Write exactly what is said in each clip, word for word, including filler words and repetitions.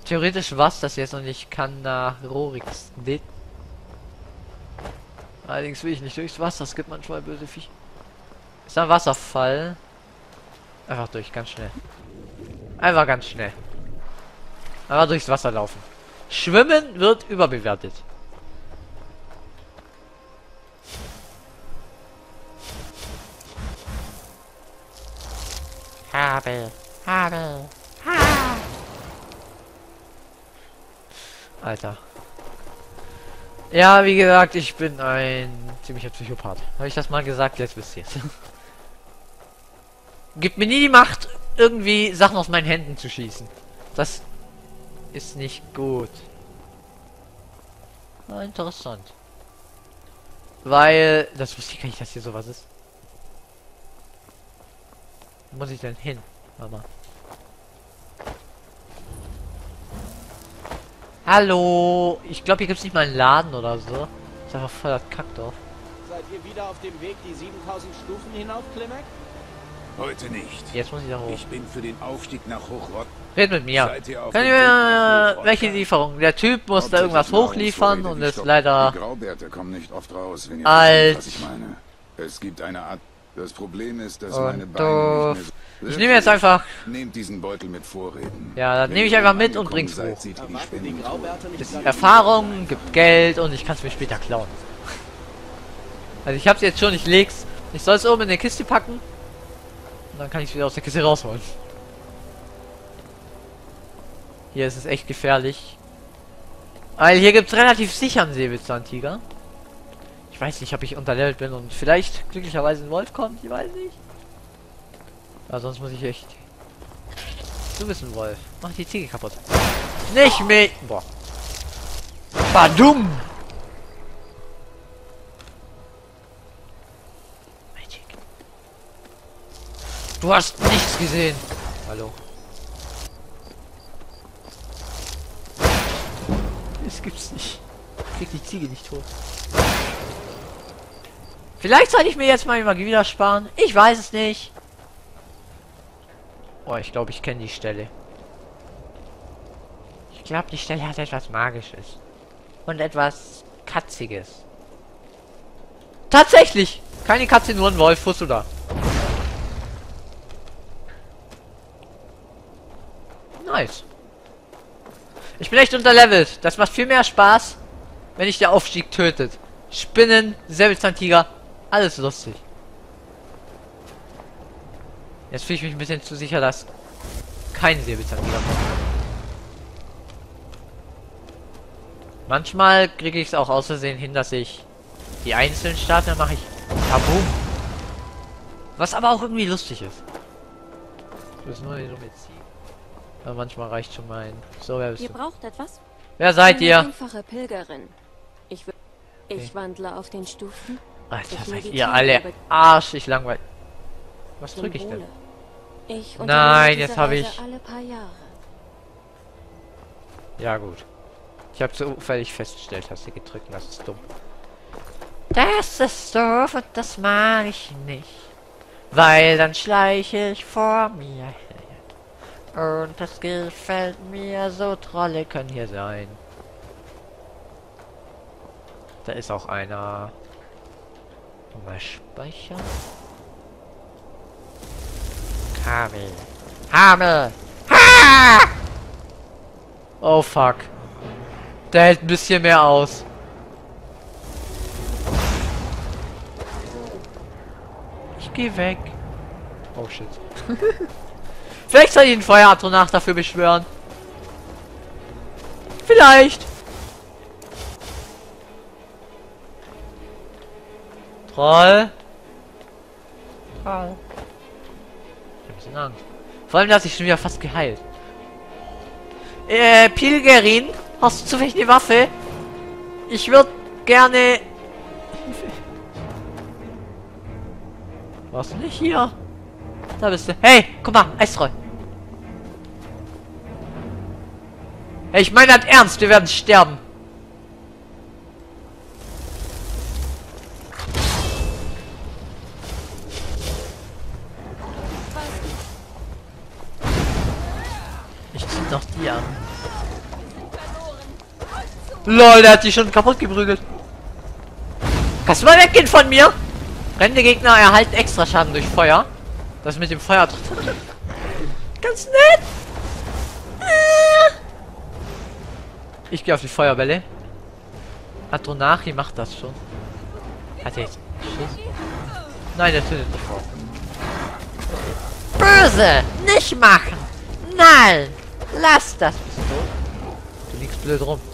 Theoretisch was das jetzt und ich kann nach Rorix. Allerdings will ich nicht durchs Wasser, es gibt manchmal böse Viech. Ist ein Wasserfall. Einfach durch, ganz schnell. Einfach ganz schnell. Einfach durchs Wasser laufen. Schwimmen wird überbewertet. Habe, habe, ha. Alter. Ja, wie gesagt, ich bin ein ziemlicher Psychopath. Habe ich das mal gesagt? Jetzt wisst ihr es. Gibt mir nie die Macht, irgendwie Sachen aus meinen Händen zu schießen. Das ist nicht gut. Na, interessant. Weil, das wusste ich gar nicht, dass hier sowas ist. Wo muss ich denn hin, Mama? Hallo, ich glaube, hier gibt es nicht mal einen Laden oder so. Ist einfach voll das Kackdorf. Seid ihr wieder auf dem Weg, die siebentausend Stufen hinauf, Klimek? Heute nicht. Jetzt muss ich da hoch. Ich bin für den Aufstieg nach Hochrott. Red mit mir. Seid ihr auf Können dem Weg nach wir Hochrott? welche Lieferung? Der Typ muss da irgendwas hochliefern und ist Die leider Graubärte kommen nicht oft raus, wenn ihr alt. versteht, was ich meine. Es gibt eine Art. Das Problem ist, dass Und meine Beine doof. nicht mehr so. Ich nehme jetzt einfach. Nehmt diesen Beutel mit Vorräten. Ja, dann Wenn nehme ich ihr einfach oben mit und angekommen bring's seid, hoch. seht ihr die Erwarten die Spenden Graubärte nicht Ist gerade- Erfahrung, gibt Geld und ich kann es mir später klauen. Also ich hab's jetzt schon, ich leg's. Ich soll es oben in der Kiste packen. Und dann kann ich es wieder aus der Kiste rausholen. Hier ist es echt gefährlich. Weil hier gibt es relativ sicher einen Säbelzahntiger. Ich weiß nicht, ob ich unterlevelt bin und vielleicht glücklicherweise ein Wolf kommt, ich weiß nicht. Aber sonst muss ich echt... Du bist ein Wolf. Mach die Ziege kaputt. Nicht mit... Boah. Badum! Magic. Du hast nichts gesehen. Hallo. Das gibt's nicht. Ich krieg die Ziege nicht tot. Vielleicht sollte ich mir jetzt mal die Magie wieder sparen. Ich weiß es nicht. Oh, ich glaube, ich kenne die Stelle. Ich glaube, die Stelle hat etwas Magisches. Und etwas Katziges. Tatsächlich! Keine Katze, nur ein Wolf. Wusstest du da? Nice. Ich bin echt unterlevelt. Das macht viel mehr Spaß, wenn ich der Aufstieg tötet. Spinnen, Säbelzahntiger, alles lustig. Jetzt fühle ich mich ein bisschen zu sicher, dass kein Säbelzahntiger kommt. Manchmal kriege ich es auch aus Versehen hin, dass ich die einzelnen starte, dann mache ich Kabum. Was aber auch irgendwie lustig ist. Ich muss nur so mitziehen. Aber manchmal reicht schon mein... So, wer bist Ihr du? braucht etwas? Wer seid Eine ihr? einfache Pilgerin. Ich, w- ich Okay. wandle auf den Stufen. Alter, Ich seid meditiere ihr alle über arschig langweilig. Was drücke ich denn? Symbole. Ich Nein, unternehme diese jetzt habe Reise ich- alle paar Jahre. Ja gut. Ich habe zufällig festgestellt, hast du gedrückt, das ist dumm. Das ist doof und das mag ich nicht. Weil dann schleiche ich vor mir her. Und das gefällt mir, so Trolle können hier sein. Da ist auch einer. Mal speichern. Kabel. Kabel. Ha! Oh fuck. Der hält ein bisschen mehr aus. Ich geh weg. Oh shit. Vielleicht soll ich den Feueratronach dafür beschwören. Vielleicht. Troll. Troll. Ich hab ein bisschen Angst. Vor allem, dass ich schon wieder fast geheilt. Äh, Pilgerin, hast du zufällig eine Waffe? Ich würde gerne... Warst du nicht hier? Da bist du. Hey, guck mal, Eistroll. Hey, ich meine das ernst, wir werden sterben. Ich zieh doch die an. Lol, der hat sich schon kaputt geprügelt. Kannst du mal weggehen von mir? Brennende Gegner erhalten extra Schaden durch Feuer. Das mit dem Feuer... Ganz nett. Ich gehe auf die Feuerbälle. Atronachi macht das schon. Hat er jetzt Schuss? Nein, der tötet nicht vor. Böse! Nicht machen! Nein! Lass das! Bist du tot? Du liegst blöd rum.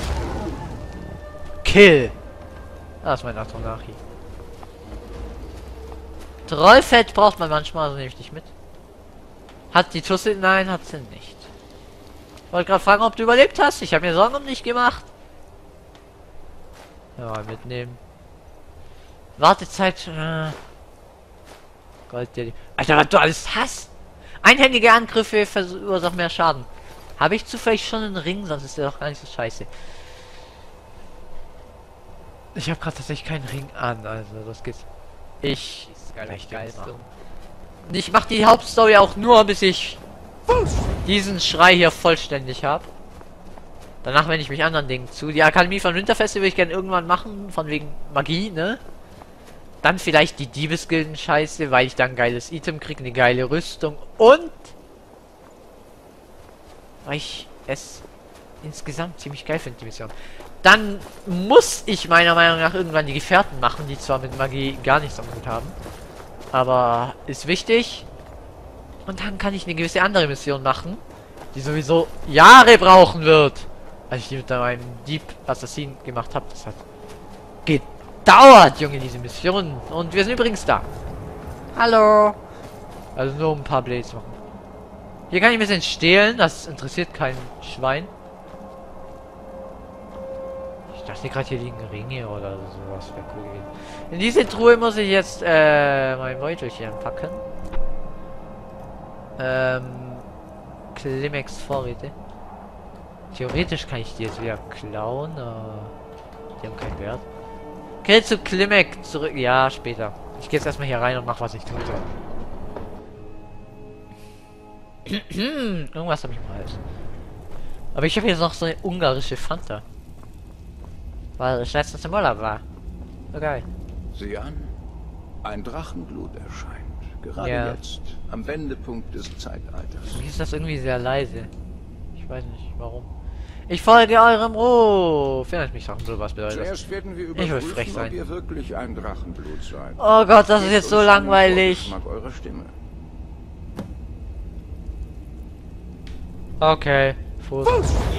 Kill! Das ist mein Atronachi. Trollfett braucht man manchmal, also nehme ich nicht mit. Hat die Tusse? Nein, hat sie nicht. Wollte gerade fragen, ob du überlebt hast. Ich habe mir Sorgen um dich gemacht. Ja, mitnehmen. Wartezeit. Äh. Gold, der Alter, was du alles hast. Einhändige Angriffe verursachen mehr Schaden. Habe ich zufällig schon einen Ring, sonst ist der doch gar nicht so scheiße. Ich habe gerade tatsächlich keinen Ring an, also das geht. Ich. Ich mache die Hauptstory auch nur, bis ich diesen Schrei hier vollständig habe. Danach wende ich mich anderen Dingen zu. Die Akademie von Winterfeste will ich gerne irgendwann machen, von wegen Magie, ne? Dann vielleicht die Diebesgilden-Scheiße, weil ich dann ein geiles Item kriege, eine geile Rüstung und weil ich es insgesamt ziemlich geil finde, die Mission. Dann muss ich meiner Meinung nach irgendwann die Gefährten machen, die zwar mit Magie gar nichts am Hut haben, aber ist wichtig. Und dann kann ich eine gewisse andere Mission machen, die sowieso Jahre brauchen wird. Als ich die mit meinem Dieb Assassin gemacht habe, das hat gedauert, Junge, diese Mission. Und wir sind übrigens da. Hallo. Also nur um ein paar Blades machen. Hier kann ich ein bisschen stehlen, das interessiert kein Schwein. Ich dachte gerade, hier liegen Ringe oder sowas, wäre cool gewesen. In diese Truhe muss ich jetzt äh, mein Beutelchen packen. Ähm, Climax Vorräte. Theoretisch kann ich die jetzt wieder klauen, aber die haben keinen Wert. Okay, zu Climax zurück. Ja, später. Ich gehe jetzt erstmal hier rein und mach, was ich tun soll. Irgendwas habe ich im Hals. Aber ich habe jetzt noch so eine ungarische Fanta. Weil ich letztens im Urlaub war. So geil. Sieh an. Ein Drachenblut erscheint. Gerade Ja. jetzt. Am Wendepunkt des Zeitalters. Wie ist das irgendwie sehr leise? Ich weiß nicht, warum. Ich folge eurem Ruf. Erinnert mich doch so was bedeutet. Zuerst werden wir Ich will frech überprüfen, sein. ob ihr wirklich ein Drachenblut seid. Oh Gott, das ist Gebt jetzt so uns einen langweilig. Vorgeschmack eurer Stimme. Okay. Fuß.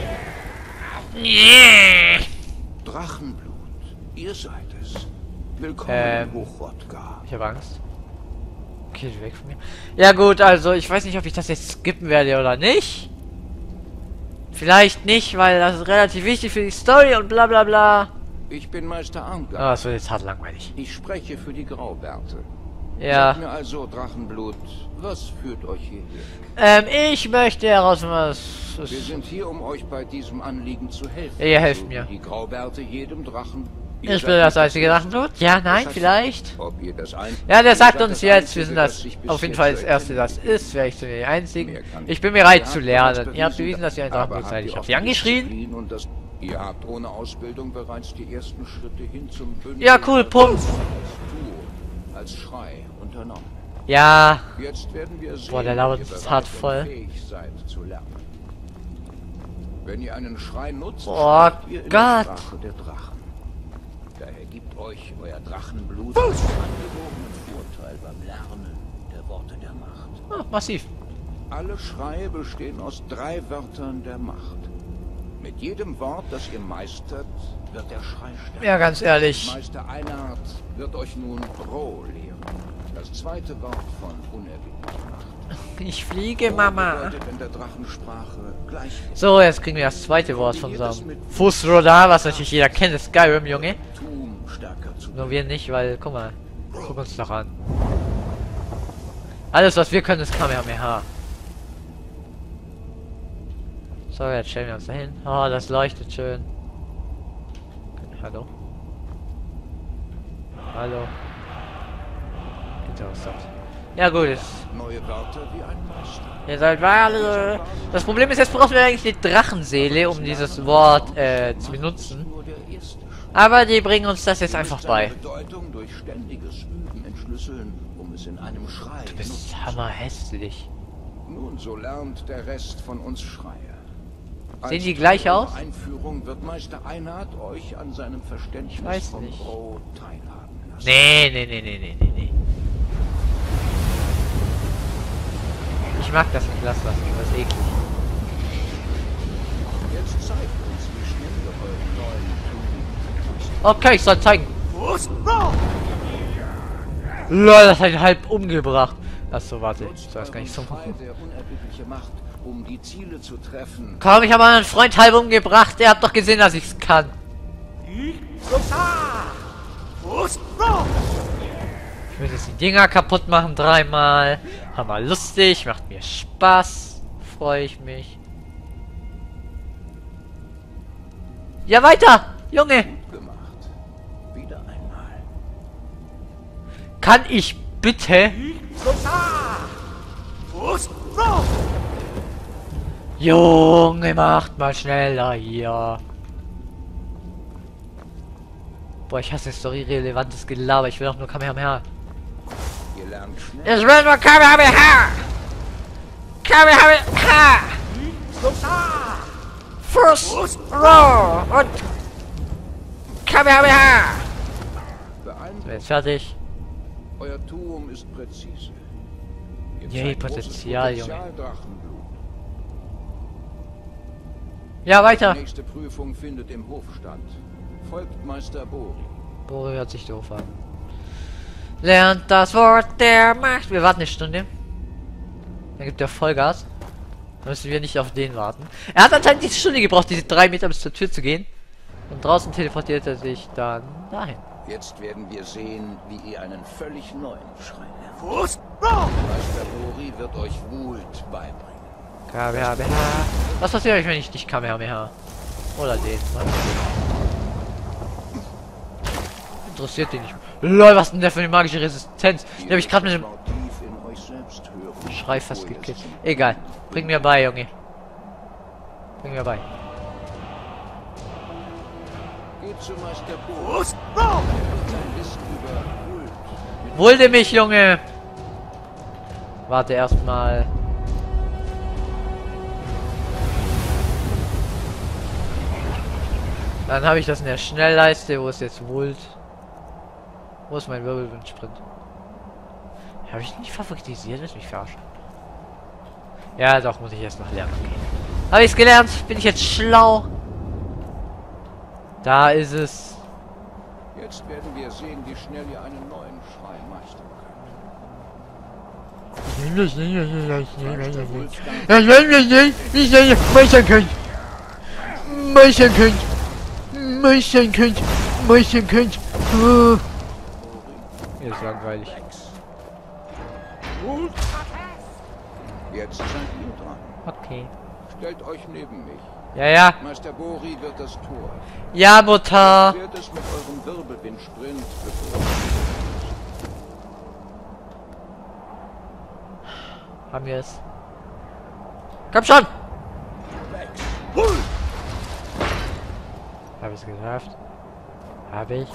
Drachenblut. Ihr seid es. Willkommen Ähm. in Hochrodgar. Ich habe Angst. Okay, weg von mir. Ja gut, also ich weiß nicht, ob ich das jetzt skippen werde oder nicht. Vielleicht nicht, weil das ist relativ wichtig für die Story und bla bla bla. Ich bin Meister Armgard. Ah, das wird jetzt hart langweilig. Ich spreche für die Graubärte. Ja. Sagt mir also, Drachenblut, was führt euch hierher? Ähm, ich möchte herausfinden, was... Wir sind hier, um euch bei diesem Anliegen zu helfen. Ihr helft So mir. wie Die Graubärte jedem Drachen. Ihr Ich seid will das nicht einzige Erste. Drachenblut. Ja, nein, Das heißt, vielleicht. Ob ihr das ein Ja, der ihr sagt seid uns das jetzt, wir Einzige, sind das das sich bis auf jeden jetzt Fall das zu erste, erkennen das gibt. ist, vielleicht die einzigen. Mehr kann Ich bin bereit Ihr zu habt lernen. bereits Ihr habt bewiesen, dass ihr ein aber Drachenblut habt seid. ihr Ich hab auch sie die angeschrien. Disziplin und das- Ihr habt ohne Ausbildung bereits die ersten Schritte hin zum Bündnis Ja, cool, Pump. als Schrei unternommen. Ja. Jetzt werden wir sehen, Boah, der labert ob ihr uns bereit hart und voll. fähig seid zu lernen. Wenn ihr einen Schrei nutzt, Oh sprecht ihr in Gott. der Sprache der Drachen. Daher gibt euch euer Drachenblut einen angeborenen Vorteil beim Lernen der Worte der Macht. Ah, massiv. Alle Schreie bestehen aus drei Wörtern der Macht. Mit jedem Wort, das ihr meistert, wird der Schrei stärker. Ja, ganz ehrlich. Meister Einhard wird euch nun Bro lehren. Das zweite Wort von unerbittlicher Macht. Ich fliege, Bro Mama. bedeutet in der Drachensprache gleich. So, jetzt kriegen wir das zweite Wort von unserem Fußrodar, was natürlich jeder kennt, ist Skyrim, Junge. Tum stärker zu Nur wir nicht, weil, guck mal, guck uns doch an. Alles, was wir können, ist Kamehameha. So, jetzt stellen wir uns dahin. Oh, das leuchtet schön. Hallo? Hallo? Interessant. Ja gut. Neue Wörter wie ein Meister. Ihr seid alle. Das Problem ist, jetzt brauchen wir eigentlich die Drachenseele, um dieses Wort äh, zu benutzen. Nur der erste Schritt. Aber die bringen uns das jetzt einfach Seine bei. Bedeutung durch ständiges Üben entschlüsseln, um es in einem Schrei. Du bist hammerhässlich. Nun, so lernt der Rest von uns Schreier. Sehen die gleich Teil aus? der Einführung wird Meister Einhard euch an seinem Verständnis Weiß vom nicht. Brot teilhaben lassen. Nee, nee, nee, nee, nee, nee, nee. Ich mag das nicht, lass das. Das ist eklig. Jetzt zeigt uns, wie schnell ihr euren neuen Tugend. Okay, ich soll zeigen. Lol, das hat ihn halb umgebracht. Achso, warte. Ich soll das gar nicht so machen. Der unerbittliche Macht, um die Ziele zu treffen. Komm, ich habe meinen Freund halb umgebracht. Ihr habt doch gesehen, dass ich's kann. Ich will jetzt die Dinger kaputt machen dreimal. Hammer lustig, macht mir Spaß. Freue ich mich. Ja, weiter! Junge! Gut gemacht. Wieder einmal. Kann ich bitte? Junge, macht mal schneller hier. Boah, ich hasse story-relevantes Gelaber. Ich will doch nur Kamehameha. Ihr lernt schnell. Ich will nur Kamehameha! Kamehameha! First Row und Kamehameha! Beeindruckend. So, jetzt fertig. Euer Tuum ist präzise. Ihr Yay, zeigt großes Potenzial, Potenzial, Drachenblut. Ja, weiter. Die nächste Prüfung findet im Hof statt. Folgt Meister Bori. Bori hört sich doof an. Lernt das Wort der Macht. Wir warten eine Stunde. Dann gibt er Vollgas. Dann müssen wir nicht auf den warten. Er hat anscheinend diese Stunde gebraucht, diese drei Meter bis zur Tür zu gehen. Und draußen teleportiert er sich dann dahin. Jetzt werden wir sehen, wie ihr einen völlig neuen Schrei lernt. Meister Bori wird euch Wult beibringen. Kamehameha. Was passiert euch, wenn ich nicht Kamehameha? Oder den. Ne? Interessiert den nicht. Lol, was denn der für eine magische Resistenz? Die habe ich gerade mit dem Tief in euch selbst hören, Schrei fast bevor ihr gekillt. es Egal. Bring mir bei, Junge. Bring mir bei. Geht zu Meister Bori. Sein Wissen über Wult. mit Wulde mich, Junge! Warte erstmal. Dann habe ich das in der Schnellleiste. Wo ist jetzt Wult? Wo ist mein Wirbelwind-Sprint? Habe ich nicht favorisiert? Lass mich verarschen. Ja, doch, muss ich erst noch lernen. Okay. Habe ich es gelernt? Bin ich jetzt schlau? Da ist es. Jetzt werden wir sehen, wie schnell ihr einen neuen Schrei meistern könnt. Meistern könnt. Meistern könnt. Meistern könnt. Meistern könnt. Mir ist langweilig. Jetzt seid ihr dran. Okay. Stellt euch neben mich. Ja, ja. Meister Bori wird das Tor. Ja, Mutter. Wird es mit eurem Wirbelwind-Sprint bevor. Haben wir es. Komm schon. Habe ich es geschafft? Habe ich.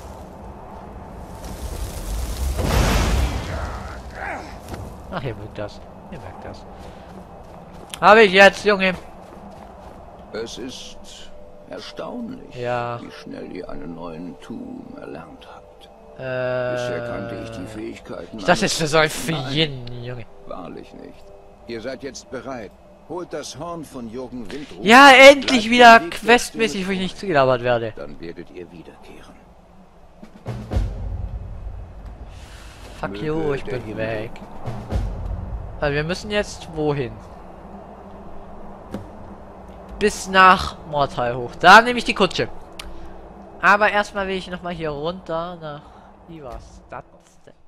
Ach, ihr mögt das. Ihr merkt das. Habe ich jetzt, Junge. Es ist erstaunlich, Ja. wie schnell ihr einen neuen Tuum erlernt habt. Äh. Bisher kannte ich die Fähigkeiten. Das ist für so ein Nein, jeden, Junge. wahrlich nicht. Ihr seid jetzt bereit. Holt das Horn von Jürgen Windruf. Ja, endlich Bleibt wieder den Weg der questmäßig, wo Stimme ich nicht zugelabert werde. Dann werdet ihr wiederkehren. Fuck Möge you, ich der bin Himmel- weg. Also wir müssen jetzt wohin? Bis nach Mortal hoch. Da nehme ich die Kutsche. Aber erstmal will ich noch mal hier runter nach Ivas Stadt.